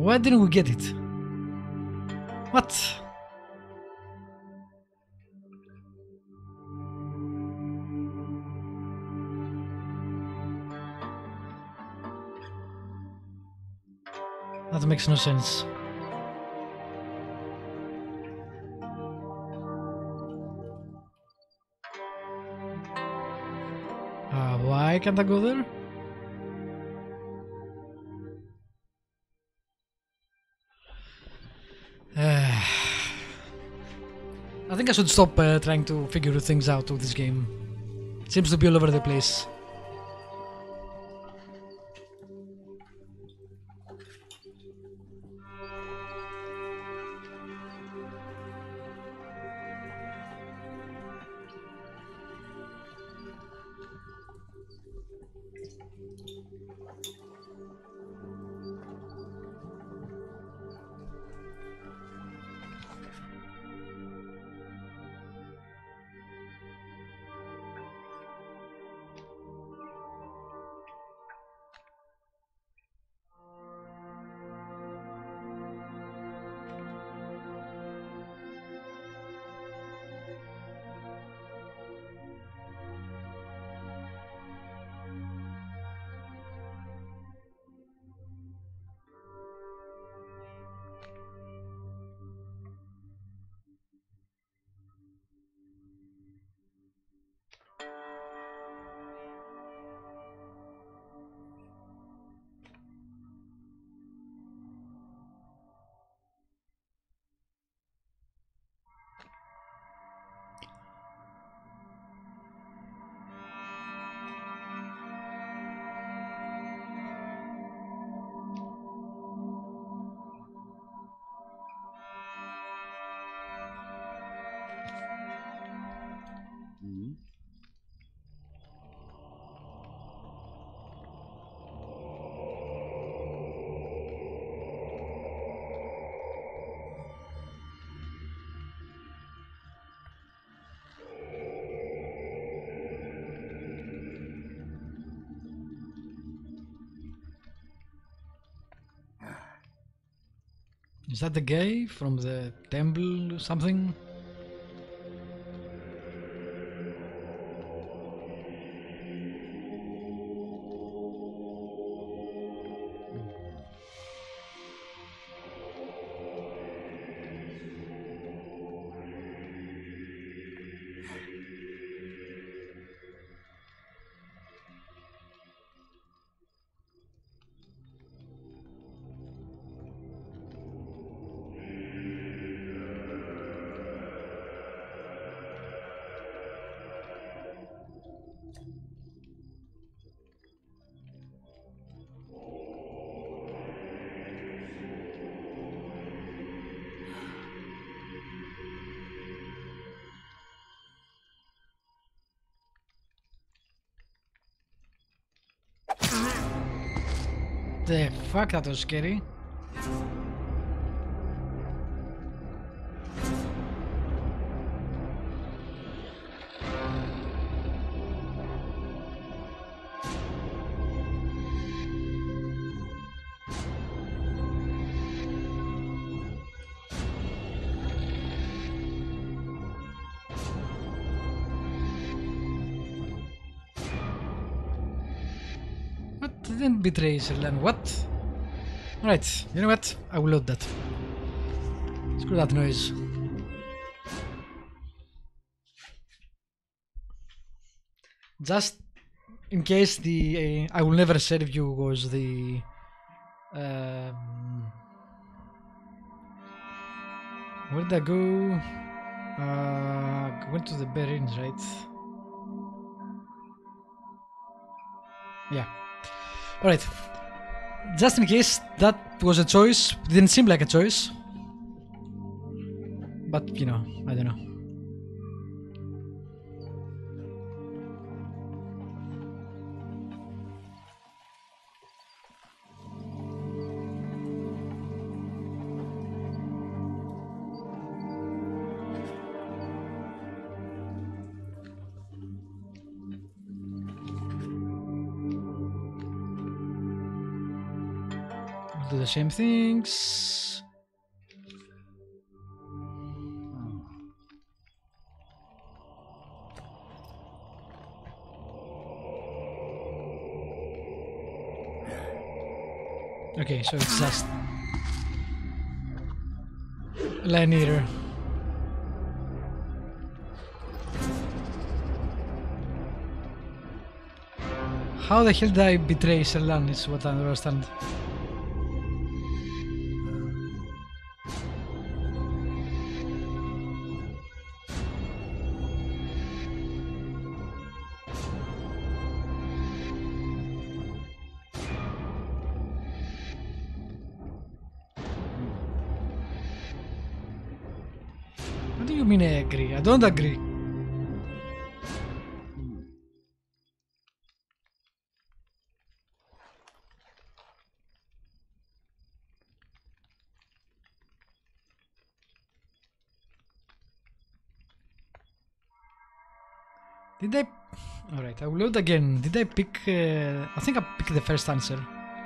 Why didn't we get it? What? That makes no sense. Why can't I go there? I think I should stop trying to figure things out with this game. It seems to be all over the place. Is that the guy from the temple or something? The fuck, that was scary. What? Didn't betray Serlan. What? Alright, you know what? I will load that. Screw that noise. Just in case the I will never serve you was the where did I go? Went to the Berins, right? Yeah. Alright. Just in case that was a choice, didn't seem like a choice. But, you know, I don't know. do the same things. Okay, so it's just linear. How the hell did I betray Serlan is what I don't understand. What do you mean I agree? I don't agree. Did I... Alright, I will load again. Did I pick... I think I picked the first answer.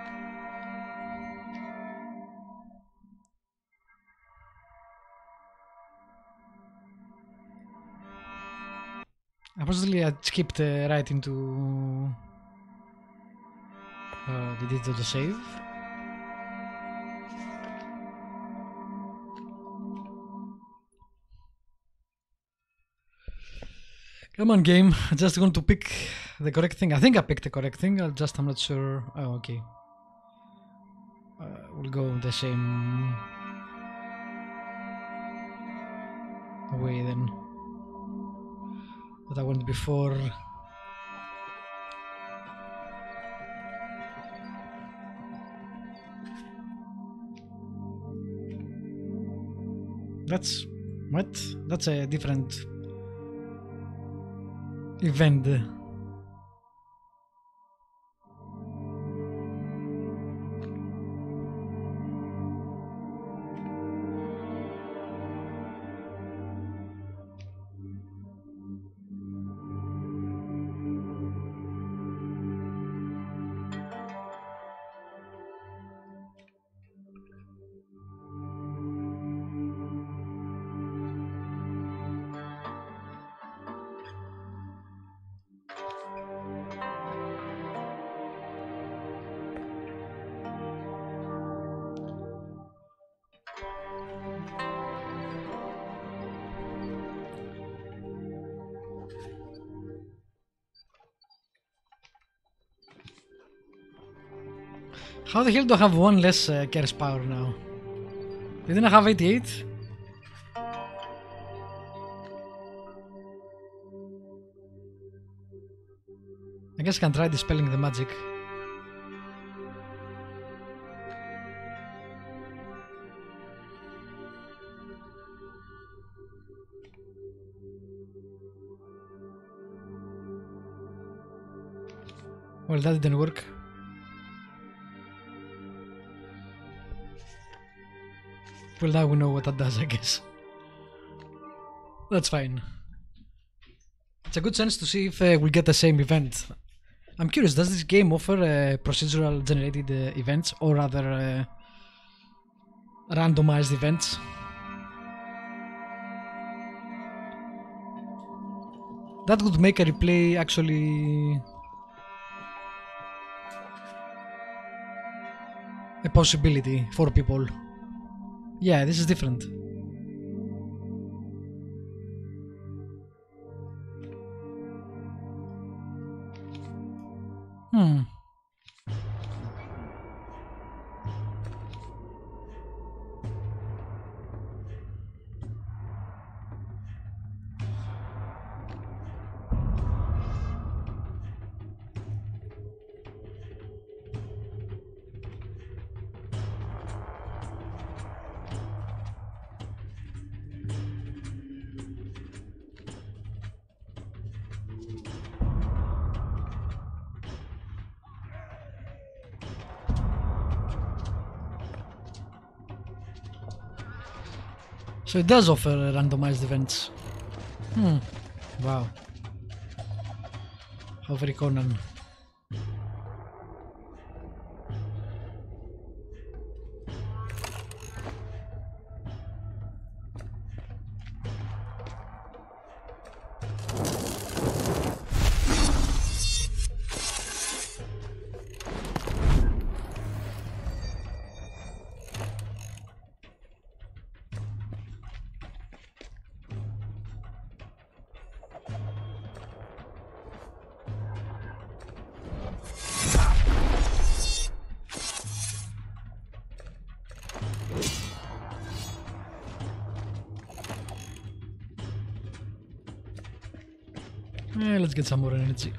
Unfortunately, I skipped right into the digital save. Come on, game. I'm just going to pick the correct thing. I think I picked the correct thing. I'm not sure. Oh, okay. We'll go the same way then. That I went before. That's... what? That's a different event. How the hell do I have one less curse power now? Didn't I have 88? I guess I can try dispelling the magic. Well, that didn't work. Well, now we know what that does, I guess. That's fine. It's a good chance to see if we'll get the same event. I'm curious, does this game offer procedural generated events or other randomized events? That would make a replay actually a possibility for people. Yeah, this is different. So it does offer randomized events. Wow. How very Conan. Let's get some more energy.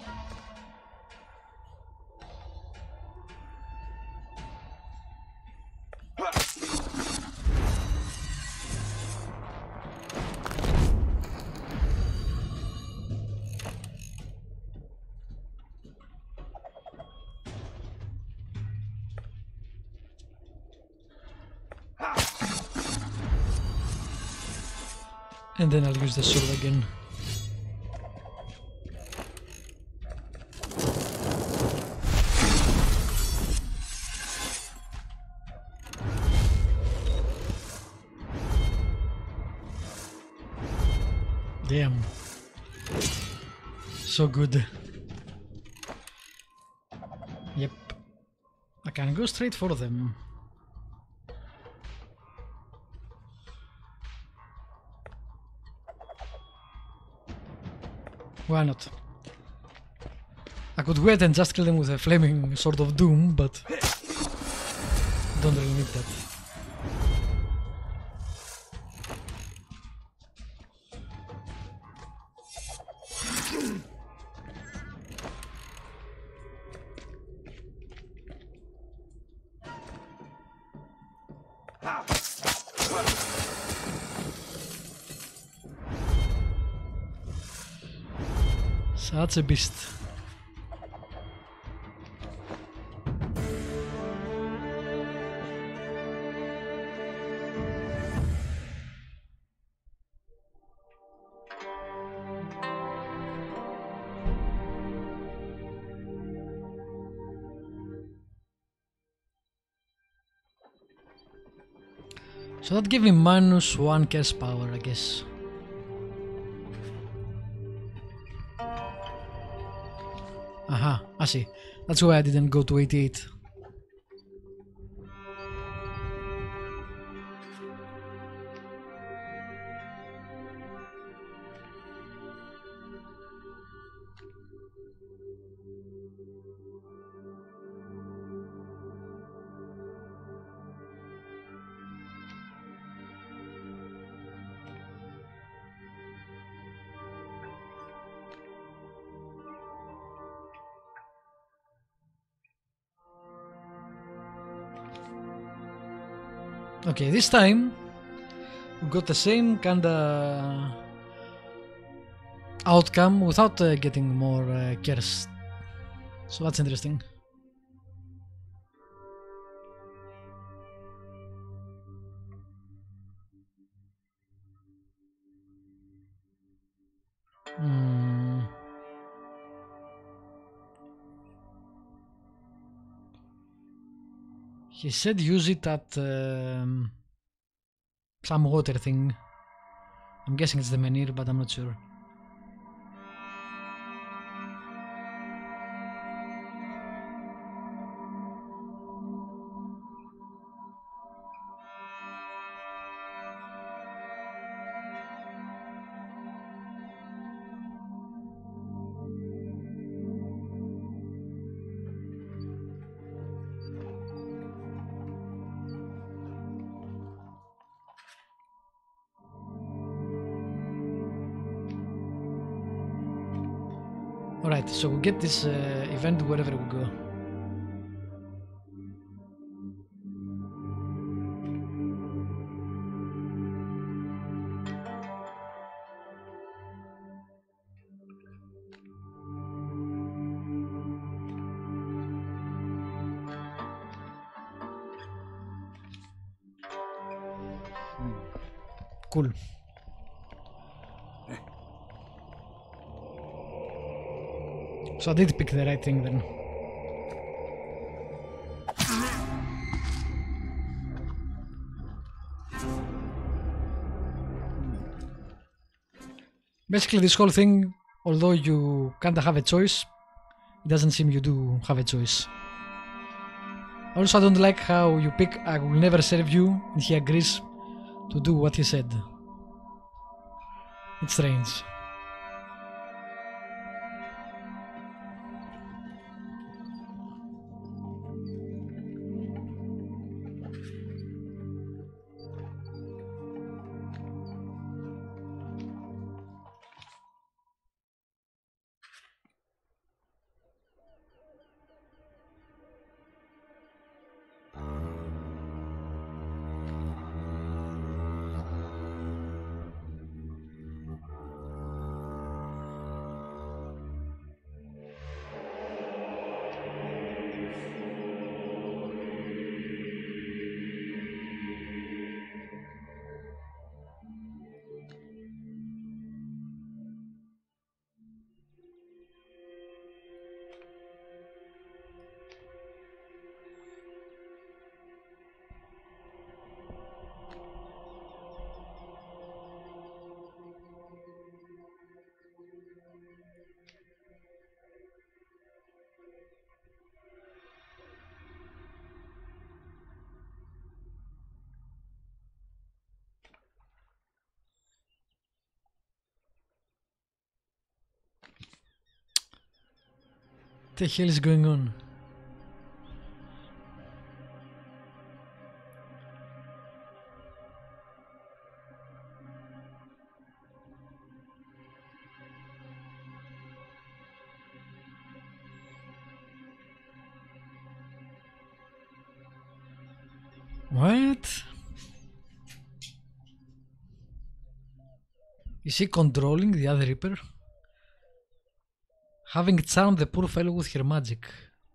And then I'll use the sword again. Damn. So good. Yep. I can go straight for them. Why not? I could wait and just kill them with a flaming sword of doom, but don't really need that. Such a beast. So that gave me -1 curse power, I guess. Aha, I see. That's why I didn't go to 88. Okay, this time we got the same kinda outcome without getting more curse. So that's interesting. He said use it at some water thing. I'm guessing it's the menhir, but I'm not sure. Alright, so we get this event wherever we go. Cool. So I did pick the right thing then. Basically this whole thing, although you kinda have a choice, it doesn't seem you do have a choice. Also I don't like how you pick I will never serve you and he agrees to do what he said. It's strange. The hell is going on? What? Is she controlling the other Reaper? Having charmed the poor fellow with her magic.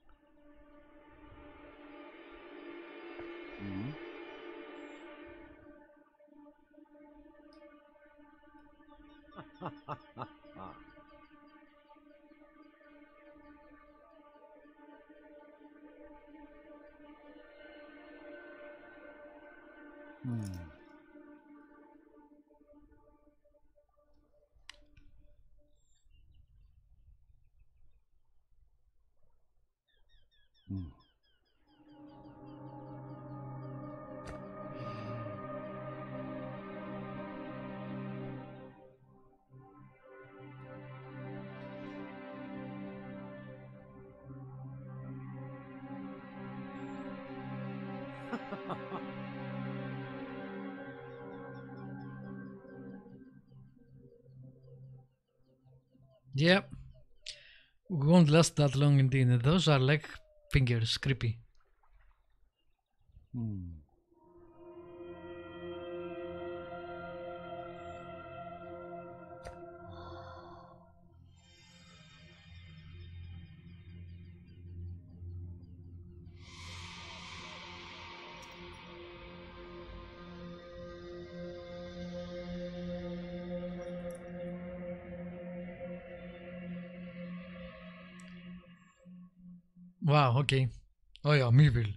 Yeah, we won't last that long indeed. Those are like fingers, creepy. Wow, okay. Oh yeah, I'm evil.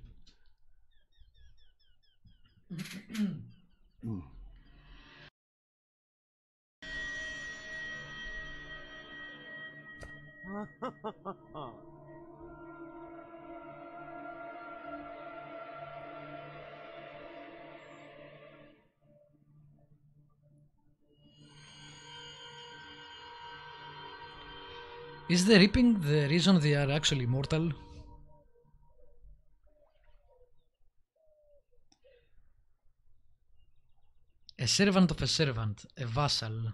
Is the reaping the reason they are actually immortal? A servant of a servant, a vassal.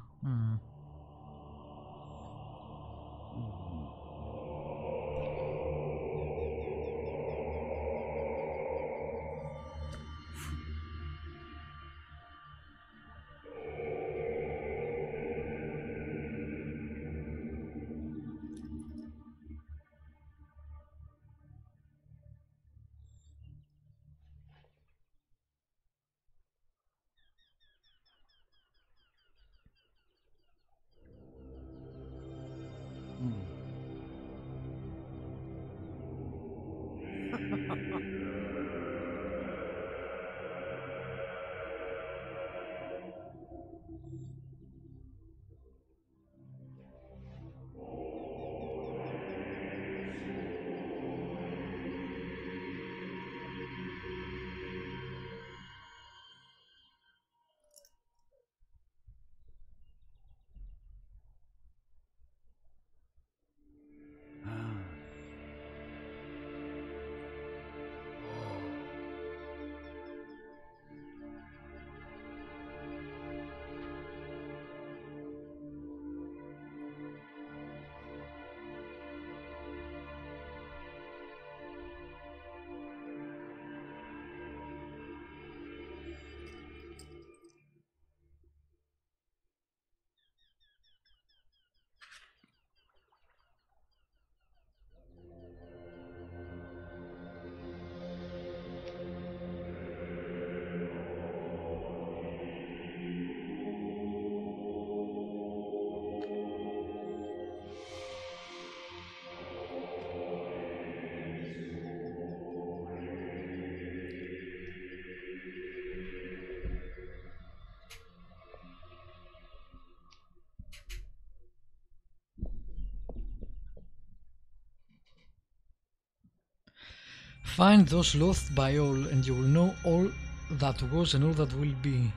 Find those loathed by all, and you will know all that was and all that will be.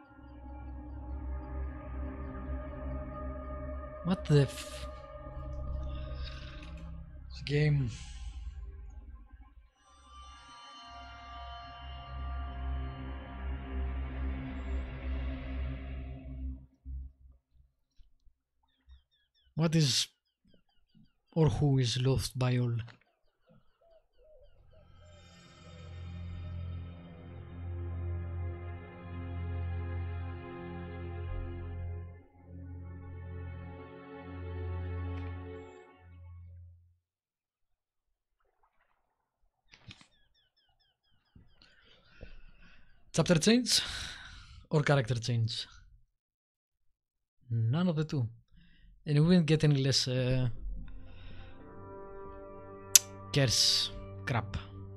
What the f... Game. What is or who is loved by all? Chapter change or character change? None of the two. And we won't get any less curse crap.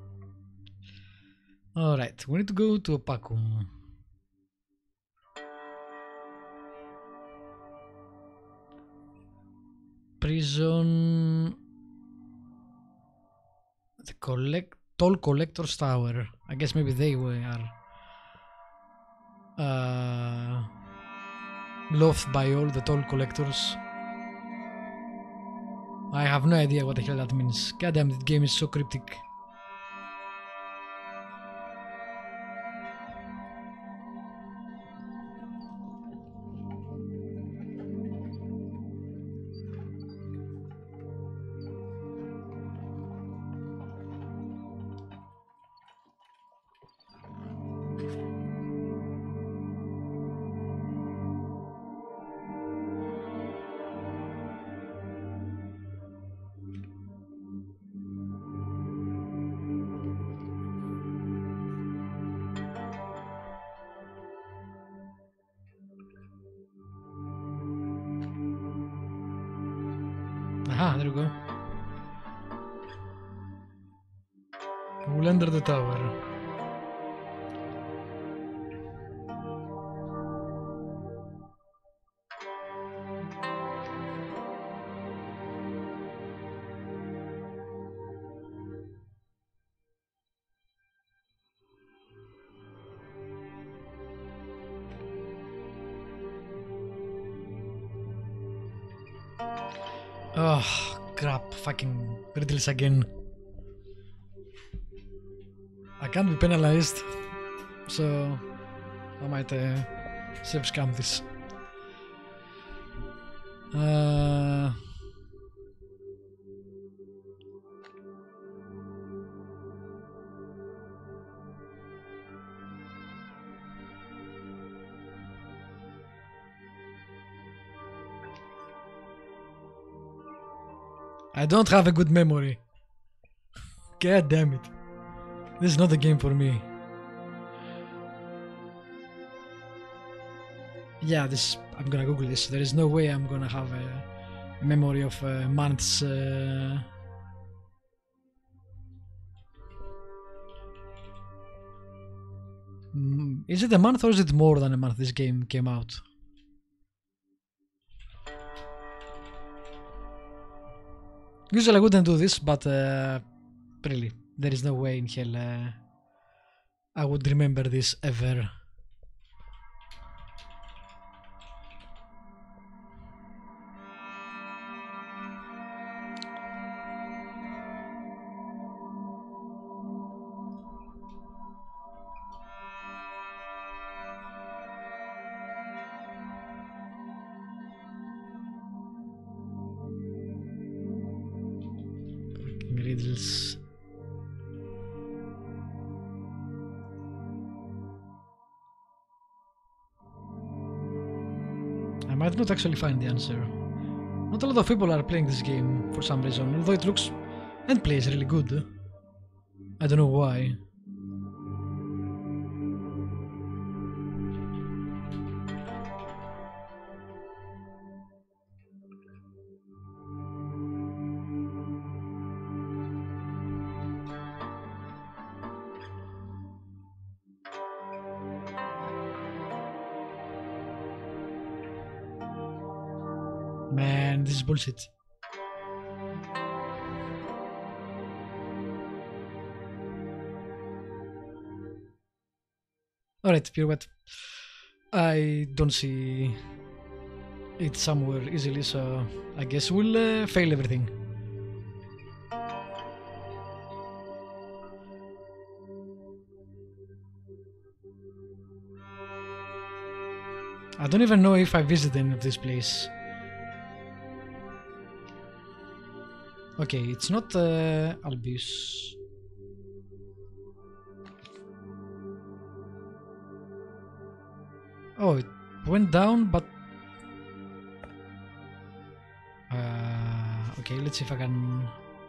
Alright, we need to go to Opacum. Prison. The Toll Collector's Tower. I guess maybe they are loved by all the toll collectors. I have no idea what the hell that means. Goddamn, this game is so cryptic. Aha, there we go. We'll enter the tower. Oh, crap. Fucking riddles again. I can't be penalized, so I might save scam this. I don't have a good memory. God damn it. This is not the game for me. Yeah, I'm gonna Google this. There is no way I'm gonna have a memory of months. Is it a month or is it more than a month this game came out? Usually I wouldn't do this, but really, there is no way in hell I would remember this ever. Riddles. I might not actually find the answer. Not a lot of people are playing this game for some reason, although it looks and plays really good. I don't know why. Man, this is bullshit. Alright, pirouette. I don't see it somewhere easily, so I guess we'll fail everything. I don't even know if I visited any of this place. Okay, it's not Albius. Oh, it went down, but... okay, let's see if I can...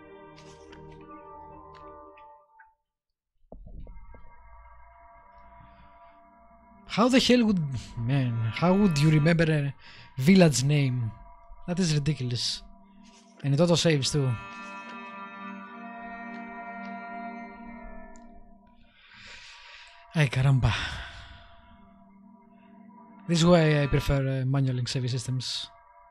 How the hell would... Man, how would you remember a village name? That is ridiculous. And it auto-saves too. Ay, caramba. This is why I prefer manual save systems.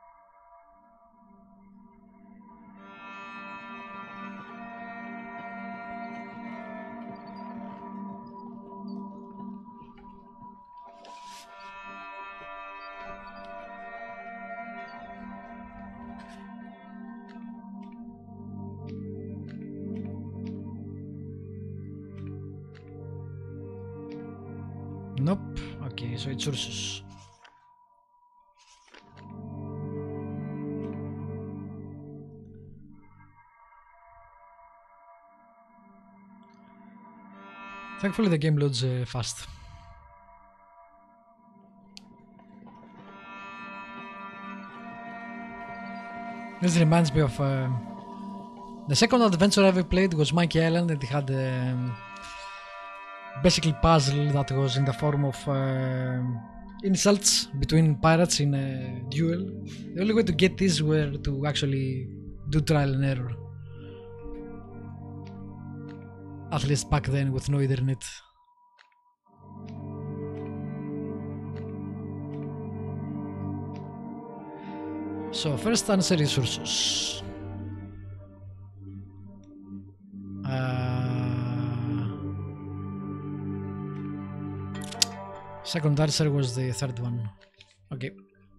Nope. Okay, so it's Ursus. Thankfully the game loads fast. This reminds me of the second adventure I ever played was Monkey Island, and it had basically puzzle that was in the form of insults between pirates in a duel. The only way to get this were to actually do trial and error. At least back then with no internet. So first answer is Ursus. Second answer was the third one. Okay.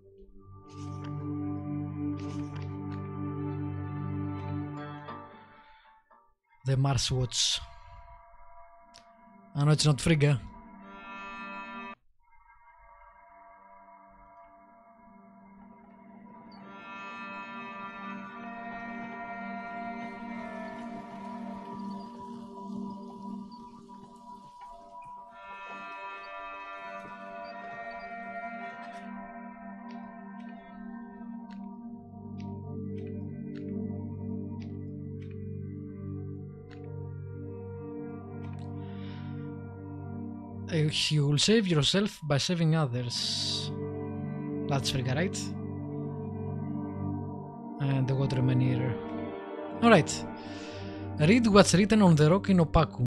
The Mars Watch. I know it's not Frigga. You will save yourself by saving others. That's Frigga, right? And the Water Maneater. Alright. Read what's written on the rock in Opaku.